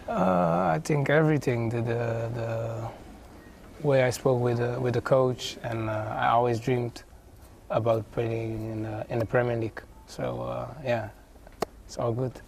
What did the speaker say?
I think everything. The way I spoke with the coach, and I always dreamed about playing in the Premier League. So yeah, it's all good.